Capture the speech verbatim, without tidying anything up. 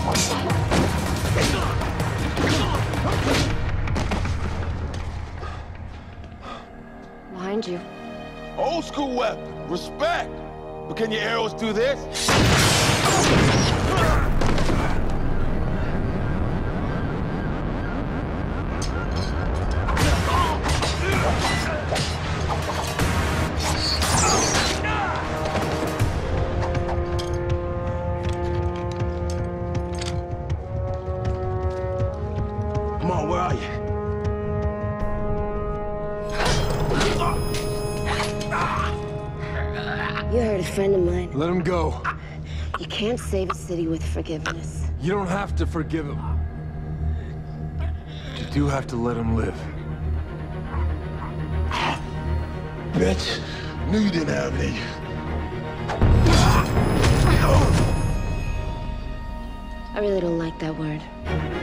Behind you. Old school weapon. Respect. But can your arrows do this? Come on, where are you? You hurt a friend of mine. Let him go. You can't save a city with forgiveness. You don't have to forgive him. You do have to let him live. Bitch, knew you didn't have me. I really don't like that word.